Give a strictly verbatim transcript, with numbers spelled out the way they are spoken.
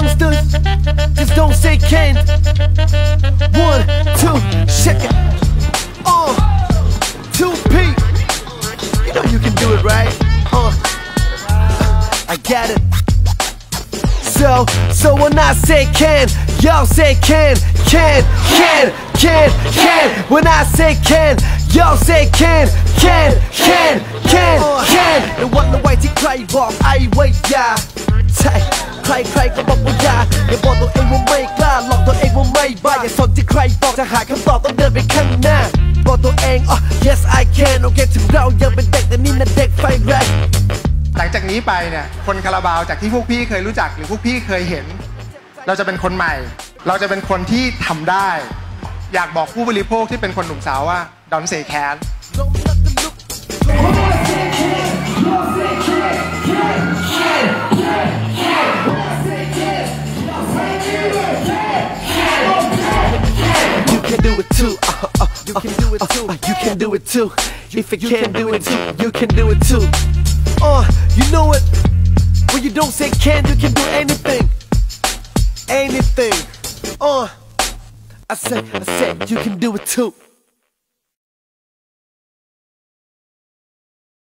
youngsters, just don't say can. One, two, shake it. Uh, two P. You know you can do it, right? Uh, I got it. So, so when I say can, y'all say can, can, can, can, can. When I say can, y'all say can, can, can, can, can. ในวันละไว้ที่ใครบอกไอ้ไว้ยาใช่ใครใครก็บอกว่ายาอย่าบอกตัวเองว่าไม่กล้าหลอกตัวเองว่าไม่บ้าอย่าสนที่ใครบอกจะหาคำตอบต้องเดินไปข้างหน้าบอกตัวเองอ๋อ yes I can โอเคถึงเรายังเป็นเด็กแต่นี่น่ะเด็กไฟแรงหลังจากนี้ไปเนี่ยคนคาราบาวจากที่พวกพี่เคยรู้จักหรือพวกพี่เคยเห็นเราจะเป็นคนใหม่เราจะเป็นคนที่ทำได้อยากบอกผู้บริโภคที่เป็นคนหนุ่มสาวว่า Don't say can You can do it too. Uh, uh, you can do it too. Uh, you can do it too. If you can't do it too, you can do it too. Uh, you know it. When you don't say can, you can do anything. Anything. Uh, I said, I said, you can do it too.